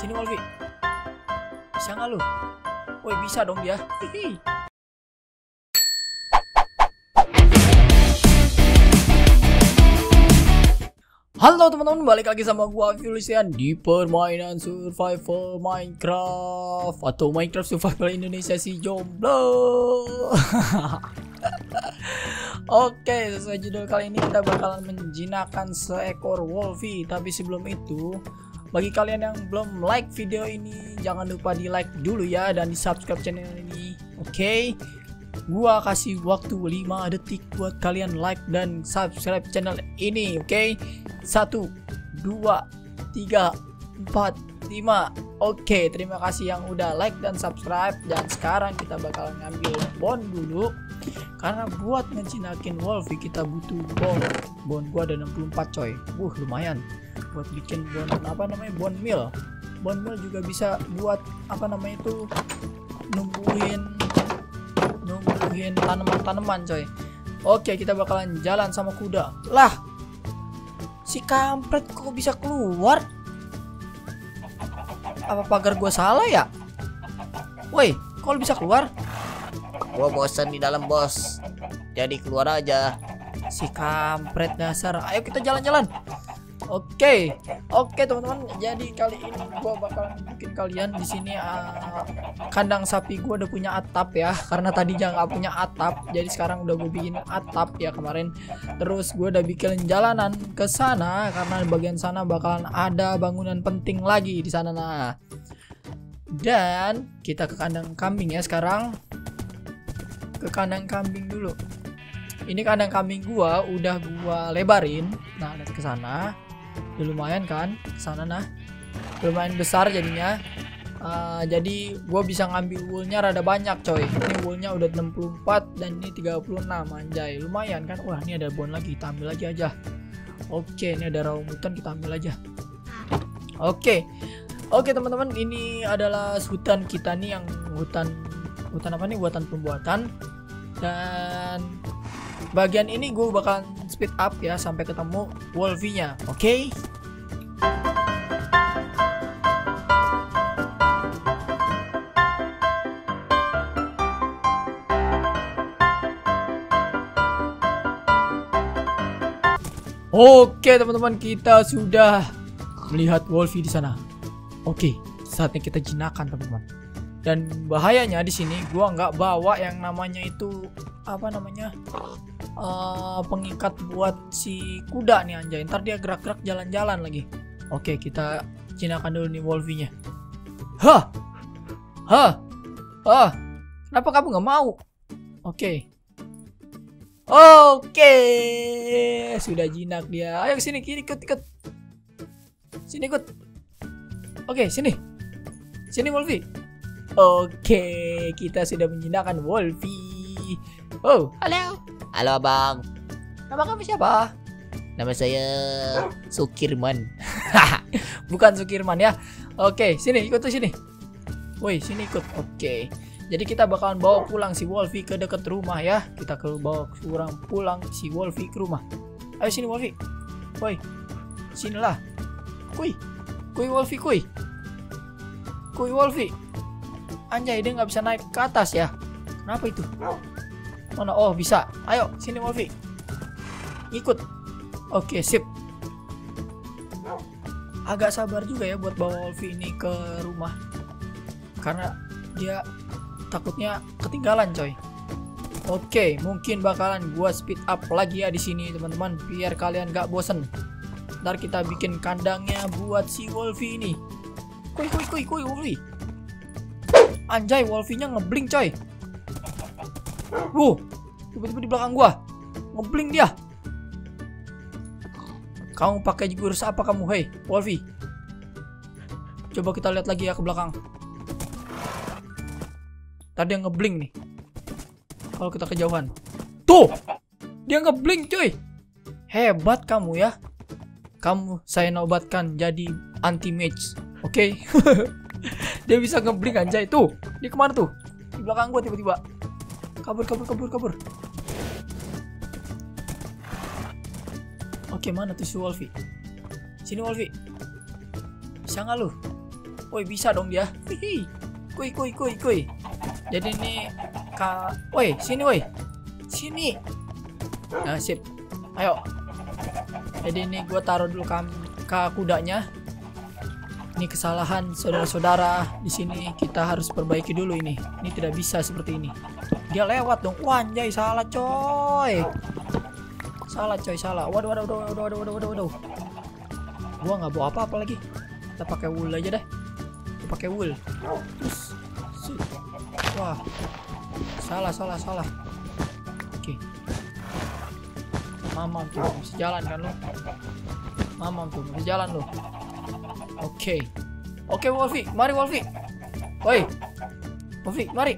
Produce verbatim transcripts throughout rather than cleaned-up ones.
Sini Wolfie. Bisa nggak lu? Woi bisa dong dia. Hihi. Halo teman-teman, balik lagi sama gua Filistian di permainan survival Minecraft atau Minecraft Survival Indonesia si jomblo. Oke, sesuai judul kali ini kita bakalan menjinakkan seekor Wolfie. Tapi sebelum itu, bagi kalian yang belum like video ini, jangan lupa di like dulu ya dan di subscribe channel ini. Oke, gua kasih waktu lima detik buat kalian like dan subscribe channel ini. Oke, satu, dua, tiga, empat, lima. Oke, terima kasih yang udah like dan subscribe. Dan sekarang kita bakalan ngambil bone dulu, karena buat ngejinakin Wolfie kita butuh bone. Bone gua ada enam puluh empat coy. Wuh, lumayan buat bikin bone apa namanya bone meal. Bone meal juga bisa buat apa namanya itu numbuhin numbuhin tanaman-tanaman coy. Oke, kita bakalan jalan sama kuda. Lah, si kampret kok bisa keluar? Apa pagar gua salah ya? Woi, kok bisa keluar? Gua bosan di dalam, bos. Jadi keluar aja. Si kampret dasar. Ayo kita jalan-jalan. Oke, oke teman-teman. Jadi kali ini gua bakal bikin kalian di sini uh, kandang sapi gua udah punya atap ya. Karena tadi jangan nggak punya atap, jadi sekarang udah gue bikin atap ya kemarin. Terus gua udah bikin jalanan ke sana karena bagian sana bakalan ada bangunan penting lagi di sana. Nah, dan kita ke kandang kambing ya sekarang. Ke kandang kambing dulu. Ini kandang kambing gua udah gua lebarin. Nah, nanti ke sana. Ya, lumayan kan ke sana nah. Lumayan besar jadinya. Uh, jadi gua bisa ngambil woolnya rada banyak coy. Ini woolnya udah enam puluh empat dan ini tiga puluh enam anjay. Lumayan kan? Wah, ini ada bone lagi, kita ambil lagi aja. Oke, ini ada rambutan, kita ambil aja. Oke. Oke, teman-teman, ini adalah hutan kita nih, yang hutan hutan apa nih, buatan pembuatan. Dan bagian ini gue bakal speed up ya sampai ketemu Wolfie-nya. Oke. Okay? Oke, teman-teman, kita sudah melihat Wolfie di sana. Oke, saatnya kita jinakan, teman-teman. Dan bahayanya di sini gua nggak bawa yang namanya itu apa namanya uh, pengikat buat si kuda nih anjay. Ntar dia gerak-gerak jalan-jalan lagi. Oke, kita jinakan dulu nih Wolfie-nya. Hah, hah, ah, kenapa kamu nggak mau? Oke, oke, sudah jinak dia. Ayo sini, kiri, ikut, ikut, sini ikut. Oke, sini, sini Wolfie. Oke, kita sudah menjinakkan Wolfie. Oh, halo. Halo, Abang. Nama kamu siapa? Nama saya Sukirman. Bukan Sukirman ya. Oke, sini ikut tuh sini. Woi, sini ikut. Oke. Jadi kita bakalan bawa pulang si Wolfie ke dekat rumah ya. Kita ke bawa kurang pulang si Wolfie ke rumah. Ayo sini Wolfie. Woi. Sinilah. Kui. Kui Wolfie, kui. Kui Wolfie. Anjay, dia nggak bisa naik ke atas ya. Kenapa itu? Mana? Oh, bisa. Ayo, sini Wolfie. Ikut. Oke, sip. Agak sabar juga ya buat bawa Wolfie ini ke rumah. Karena dia takutnya ketinggalan, coy. Oke, mungkin bakalan gua speed up lagi ya di sini, teman-teman, biar kalian nggak bosen. Ntar kita bikin kandangnya buat si Wolfie ini. Kuy, kuy, kuy, kuy, Wolfie. Anjay, Wolfie-nya ngeblink coy. Wuh, tiba-tiba di belakang gua ngeblink dia. Kamu pakai jurus apa kamu, hei Wolfie? Coba kita lihat lagi ya ke belakang. Tadi yang ngeblink nih. Kalau kita kejauhan, tuh dia ngeblink coy. Hebat kamu ya. Kamu saya nobatkan jadi anti mage. Oke. Okay? Dia bisa ngeblink anjay. Tuh, dia kemana tuh? Di belakang gua tiba-tiba. Kabur, kabur, kabur, kabur. Oke, mana tuh si Wolfie? Sini Wolfie. Bisa nggak lu? Woi, bisa dong dia. Hihi. Kuy kuy kuy kuy. Jadi ini ka, woi, sini woi. Sini. Nah, sip. Ayo. Jadi ini gue taruh dulu ke, ke kudanya. Ini kesalahan saudara-saudara. Di sini kita harus perbaiki dulu ini. Ini tidak bisa seperti ini. Dia lewat dong. Wah, anjay, salah coy. Salah coy, salah. Waduh, waduh, waduh, waduh, waduh, waduh, waduh. Gua nggak bawa apa-apa lagi. Kita pakai wool aja deh. Kita pakai wool. Terus, wah, salah, salah, salah. Oke. Mamam tuh, bisa jalan kan lo? Mamam tuh, bisa jalan lo. Oke. Oke, Wolfie, mari Wolfie. Woi. Wolfie, mari.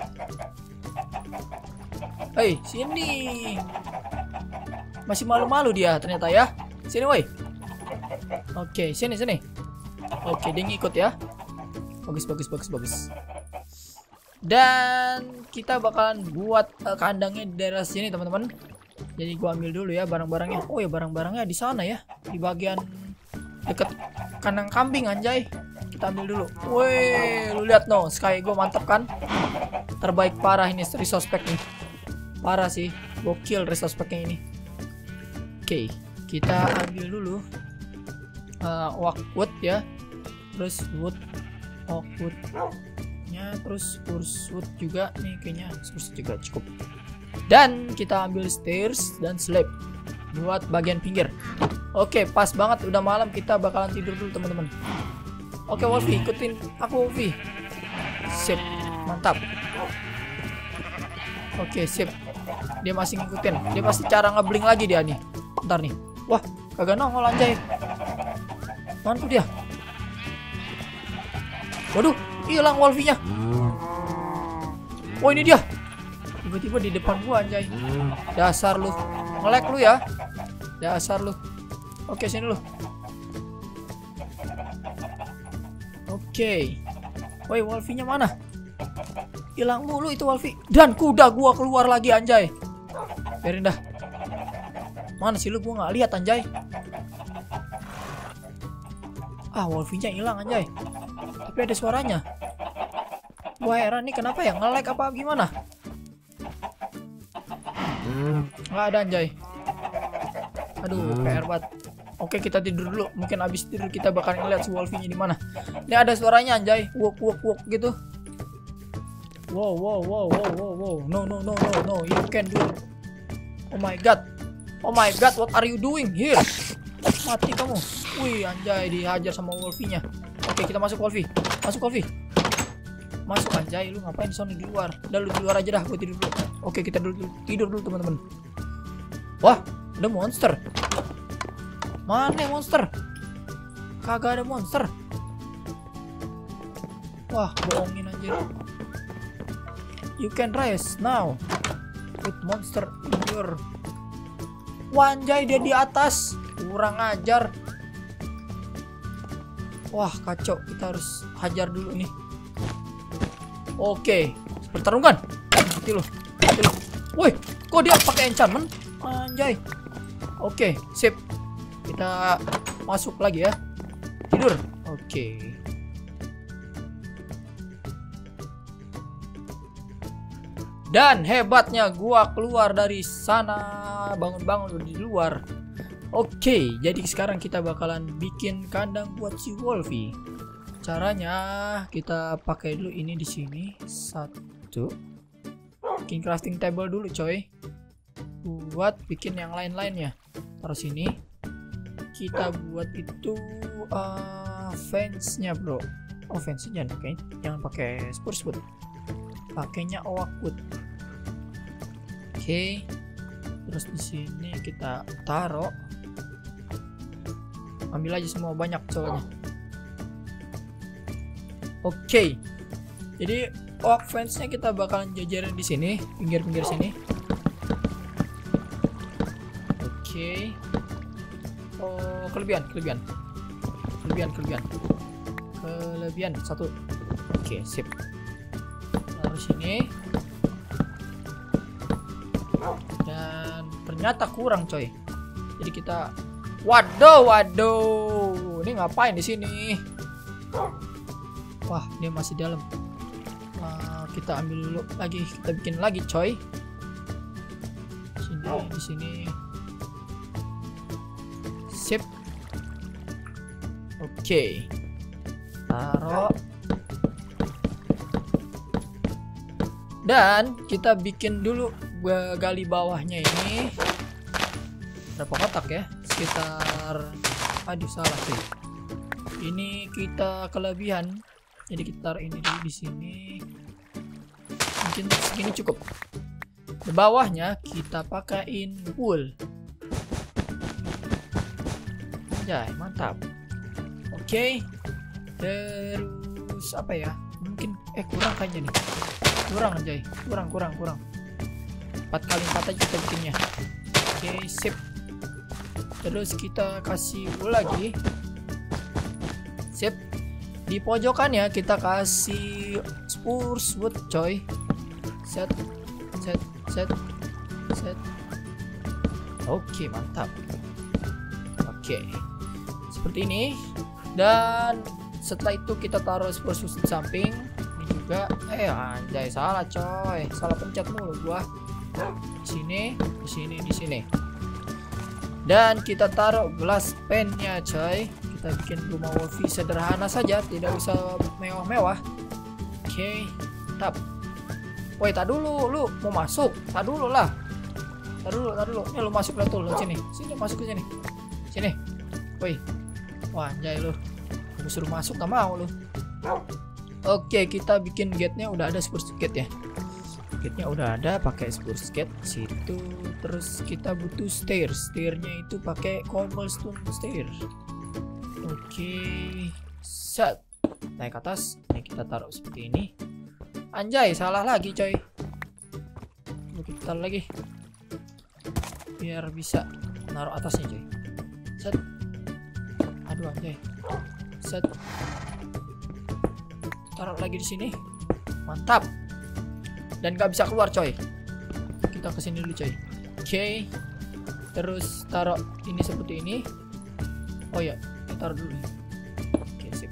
Hei, sini. Masih malu-malu dia ternyata ya. Sini woi. Oke, sini sini. Oke, dia ngikut ya. Bagus bagus bagus bagus. Dan kita bakalan buat uh, kandangnya di daerah sini, teman-teman. Jadi gua ambil dulu ya barang-barangnya. Oh ya, barang-barangnya di sana ya, di bagian deket kandang kambing anjay. Kita ambil dulu. Woi, lu lihat no, Sky gua mantap kan? Terbaik parah ini resource pack nih. Parah sih, gokil resource packnya ini. Oke, kita ambil dulu uh, oak wood ya, terus wood, oak woodnya, terus spruce wood juga nih kayaknya, spruce juga cukup. Dan kita ambil stairs dan slab buat bagian pinggir. Oke, pas banget udah malam, kita bakalan tidur dulu teman-teman. Oke Wolfie, ikutin aku Wolfie. Sip, mantap. Oke sip, dia masih ngikutin, dia pasti cara ngebling lagi dia nih. Ntar nih, wah kagak nongol anjay. Mana tuh dia? Waduh, hilang Wolfie-nya. Oh ini dia. Tiba-tiba di depan gua anjay. Dasar lu, nge-lag lu ya. Dasar lu. Oke sini lu. Oke. Woi Wolfie-nya mana? Hilang mulu itu Wolfie. Dan kuda gua keluar lagi anjay. Biarin dah. Mana sih lu, gua nggak lihat anjay. Ah, Wolfie-nya hilang anjay. Tapi ada suaranya. Gua heran nih kenapa ya, nge-lag apa gimana? Nggak ada anjay. Aduh, P R banget. Oke, kita tidur dulu. Mungkin abis tidur kita bakal ngeliat si Wolfie-nya di mana. Ini ada suaranya anjay. Wok wok wok gitu. Wow, wow, wow, wow, wow, wow. No, no, no, no, no. You can do it. Oh my god. Oh my god, what are you doing here? Mati kamu. Wih, anjay, dihajar sama Wolfie-nya. Oke, kita masuk Wolfie. Masuk Wolfie. Masuk anjay, lu ngapain di sana di luar? Udah lu di luar aja dah, gue tidur dulu. Oke, kita dulu tidur dulu teman-teman. Wah, ada monster. Mana monster? Kagak ada monster. Wah, bohongin anjir. You can rise now with monster in your. Wanjay, dia di atas. Kurang ajar. Wah, kacau. Kita harus hajar dulu nih. Oke, pertarungan. Mati lu. Mati lu. Woi, kok dia pakai enchantment? Anjay. Oke, sip. Kita masuk lagi ya. Tidur. Oke. Dan hebatnya gua keluar dari sana. Bangun-bangun di luar. Oke, jadi sekarang kita bakalan bikin kandang buat si Wolfie. Caranya kita pakai dulu ini di sini. Satu. Bikin crafting table dulu, coy. Buat bikin yang lain-lainnya. Taruh sini. Kita buat itu uh, fence-nya, bro. Oh, fence-nya oke. Jangan pakai spruce wood. Pakainya oak wood. Oke. Okay. Terus di sini kita taruh. Ambil aja semua, banyak soalnya. Oke. Okay. Jadi oak fence-nya kita bakalan jajarin di sini, pinggir-pinggir sini. Oke. Okay. Oh, kelebihan, kelebihan. Kelebihan, kelebihan. Kelebihan satu. Oke, okay, sip. Lalu sini. Dan ternyata kurang, coy. Jadi kita waduh, waduh. Ini ngapain di sini? Wah, dia masih dalam. Wah, kita ambil dulu lagi, kita bikin lagi, coy. Sini, di sini. Sip. Oke. Taruh. Dan kita bikin dulu gali bawahnya ini. Berapa kotak ya? Sekitar, aduh salah sih. Ini kita kelebihan. Jadi kita taruh ini dulu di sini. Mungkin segini cukup. Di bawahnya kita pakaiin wool. Ya, mantap. Oke. Terus apa ya? Mungkin eh kurang kayaknya nih. Kurang aja, kurang kurang kurang. empat kali empat aja kita bikinnya. Oke, sip. Terus kita kasih wool lagi. Sip. Di pojokannya kita kasih spruce wood, coy. Set, set, set, set. Oke, mantap. Oke, seperti ini. Dan setelah itu kita taruh spruce wood di samping. Ini juga. Eh, anjay, salah, coy. Salah pencet mulu gua. Di sini, di sini, di sini. Dan kita taruh glass pane-nya, coy. Kita bikin rumah Wolfie sederhana saja, tidak usah mewah-mewah. Oke, tap. Woi, tak dulu, lu mau masuk? Tak dulu lah. Tak dulu, tak dulu. Ini lu masuk lah tuh, lu sini. Sini masuk ke sini. Sini. Woi. Wah, anjay lu. Aku suruh masuk gak mau lu. Oke, kita bikin gate-nya udah ada spruce gate ya. Gate-nya udah ada pakai spruce gate situ. Terus kita butuh stairs. Stairnya itu pakai cobblestone stair. Oke, set. Naik ke atas. Ini kita taruh seperti ini. Anjay, salah lagi, coy. Kita taruh lagi. Biar bisa naruh atasnya, coy. Set. Aduh, anjay. Set. Taruh lagi di sini. Mantap. Dan gak bisa keluar, coy. Kita kesini dulu, coy. Oke. Terus taruh ini seperti ini. Oh ya, kita taruh dulu. Oke, sip.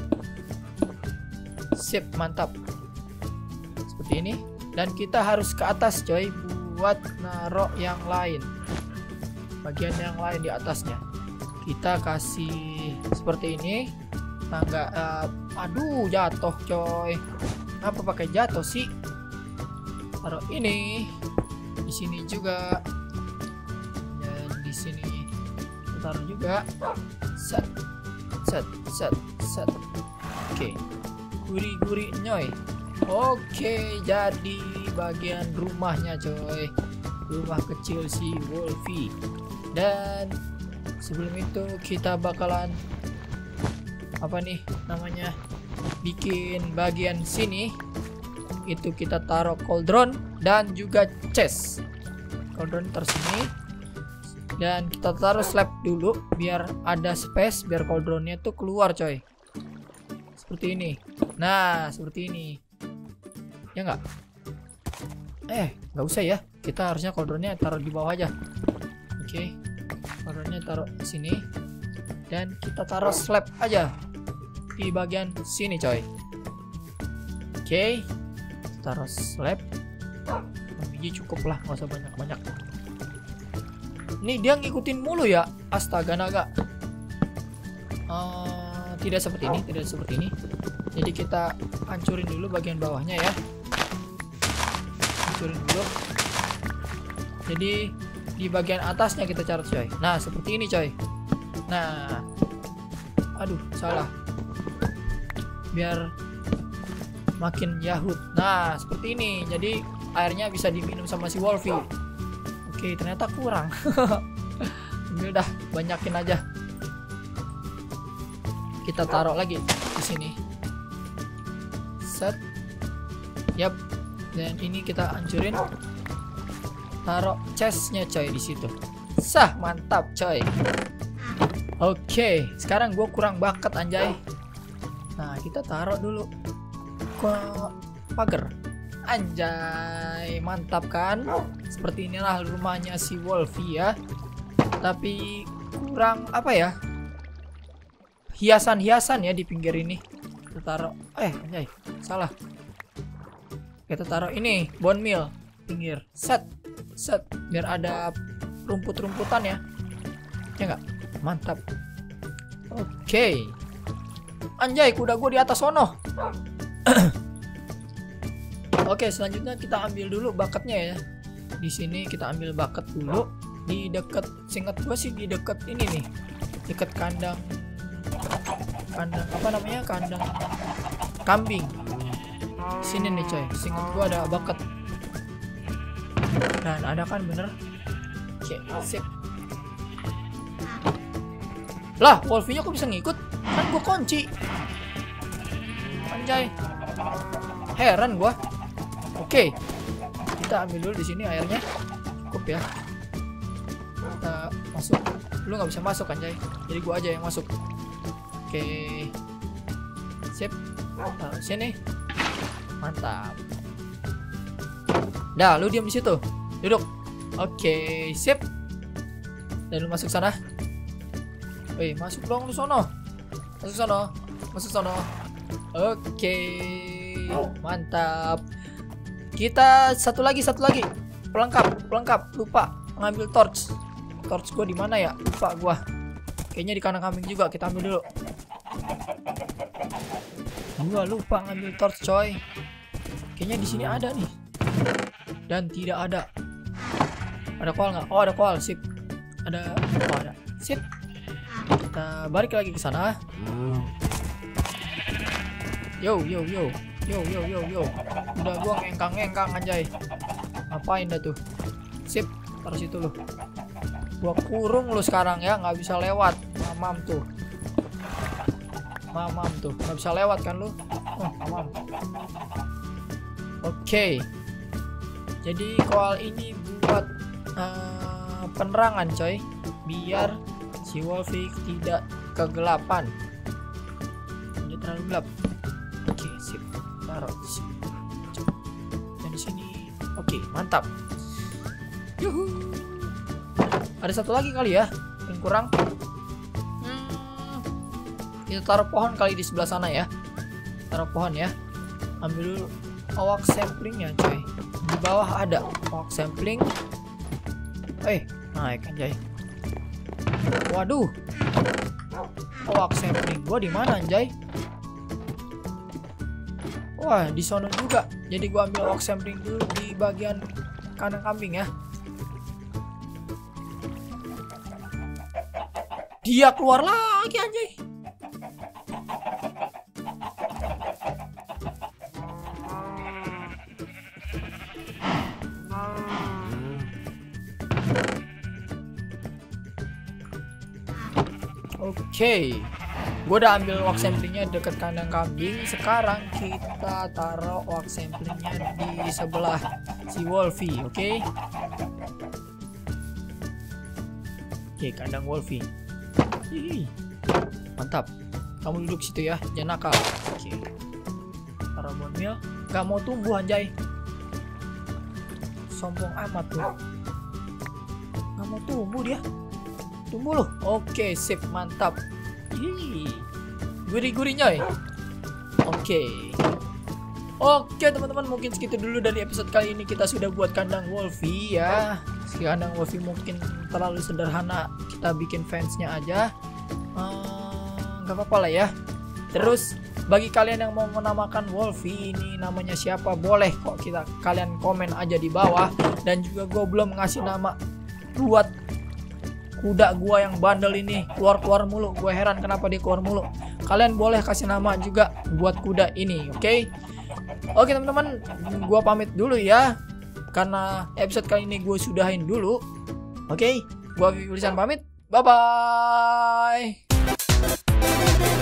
Sip, mantap. Seperti ini. Dan kita harus ke atas, coy, buat naruh yang lain. Bagian yang lain di atasnya. Kita kasih seperti ini. Tangga uh, aduh, jatuh, coy. Kenapa pakai jatuh sih? Taruh ini di sini juga, dan di sini taruh juga. Set, set, set, set. Oke, guri-guri nyoy. Oke, jadi bagian rumahnya, coy. Rumah kecil si Wolfie. Dan sebelum itu kita bakalan apa nih namanya, bikin bagian sini. Itu kita taruh cauldron dan juga chest. Cauldron taruh sini. Dan kita taruh slab dulu biar ada space, biar cauldronnya tuh keluar, coy. Seperti ini. Nah, seperti ini. Ya nggak? Eh, nggak usah ya. Kita harusnya cauldronnya taruh di bawah aja. Oke. Cauldronnya taruh di sini. Dan kita taruh slab aja di bagian sini, coy. Oke. Taruh slab. Biji cukup lah, nggak usah banyak-banyak. Ini dia ngikutin mulu ya, astaga naga. Uh, tidak seperti ini, tidak seperti ini. Jadi kita hancurin dulu bagian bawahnya ya. Hancurin dulu. Jadi di bagian atasnya kita cari, coy. Nah, seperti ini, coy. Nah, aduh, salah. Biar makin yahut. Nah, seperti ini. Jadi airnya bisa diminum sama si Wolfie. Oke, ternyata kurang. Ini udah banyakin aja. Kita taruh lagi di sini. Set. Yap. Dan ini kita hancurin. Taruh chestnya, coy, di situ. Sah, mantap, coy. Oke, sekarang gue kurang bakat, anjay. Nah, kita taruh dulu ke pagar. Anjay, mantap kan? Seperti inilah rumahnya si Wolfie ya. Tapi kurang apa ya? Hiasan-hiasan ya di pinggir ini. Kita taruh, eh anjay, salah. Kita taruh ini bone meal pinggir. Set, set, biar ada rumput-rumputan ya. Ya enggak? Mantap. Oke. Anjay, kuda gue di atas sono. Oke, selanjutnya kita ambil dulu bakatnya ya. Di sini kita ambil bakat dulu. Di deket, singkat gue sih di deket ini nih, deket kandang, kandang apa namanya, kandang kambing. Sini nih coy, singkat gue ada bakat. Dan ada kan bener. Oke, sip. Lah, Wolfie-nya kok bisa ngikut? Kan gue kunci. Anjay. Heran gua. Oke. Kita ambil dulu di sini airnya. Cukup ya. Kita masuk. Lu nggak bisa masuk anjay. Jadi gua aja yang masuk. Oke. Sip. Nah, sini. Mantap. Dah, lu diam di situ. Duduk. Oke, sip. Dan lu masuk sana. Wih, masuk dong lu sono. Masuk sono. Masuk sono. Oke. Mantap. Kita satu lagi, satu lagi. Pelengkap, pelengkap. Lupa ngambil torch. Torch gua di mana ya? Lupa gua. Kayaknya di kandang kambing juga. Kita ambil dulu. Gua lupa ngambil torch, coy. Kayaknya di sini ada nih. Dan tidak ada. Ada koal nggak? Oh, ada koal. Sip. Ada. Oh, ada. Sip. Kita balik lagi ke sana. Yo yo yo. Yo yo yo yo. Udah gua ngengkang-ngengkang anjay. Ngapain dah tuh? Sip, taruh situ lu. Gua kurung lu sekarang ya, nggak bisa lewat. Mamam tuh. Mamam tuh, nggak bisa lewat kan lu? Oh, mamam. Oke. Jadi koal ini buat uh, penerangan coy, biar si Wolfie tidak kegelapan. Dia terlalu gelap. Oke, sip. Taruh di sini. Dan di sini. Oke, mantap. Yuhu. Ada satu lagi kali ya yang kurang. Hmm. Kita taruh pohon kali di sebelah sana ya. Taruh pohon ya. Ambil dulu awak samplingnya coy. Di bawah ada awak sampling. Eh, naik anjay. Waduh. Awak sampling gua di mana anjay? Wah, di sono juga. Jadi gua ambil awak sampling dulu di bagian kandang kambing ya. Dia keluar lagi anjay. Oke, okay. Gue udah ambil wax samplingnya deket kandang kambing. Sekarang kita taruh wax samplingnya di sebelah si Wolfie, oke? Okay? Oke, okay, kandang Wolfie. Hihi. Mantap. Kamu duduk situ ya, jangan nakal. Oke. Okay. Taruh bone meal. Gak mau tumbuh anjay. Sombong amat tuh. Gak mau tumbuh dia. Tumbuh loh. Oke, sip, mantap. Hihi. Gurih-gurih nyoy. Oke. Oke teman-teman, mungkin segitu dulu dari episode kali ini. Kita sudah buat kandang Wolfie ya. Si kandang Wolfie mungkin terlalu sederhana, kita bikin fansnya aja. Ehm, gak apa-apa lah ya. Terus bagi kalian yang mau menamakan Wolfie ini namanya siapa, boleh kok kita kalian komen aja di bawah. Dan juga gue belum ngasih nama buat kuda gua yang bandel ini, keluar-keluar mulu. Gue heran kenapa dia keluar mulu. Kalian boleh kasih nama juga buat kuda ini, oke? Okay? Oke okay, teman-teman, gua pamit dulu ya. Karena episode kali ini gue sudahin dulu. Oke, okay? Gua Vivi Lisan pamit. Bye bye.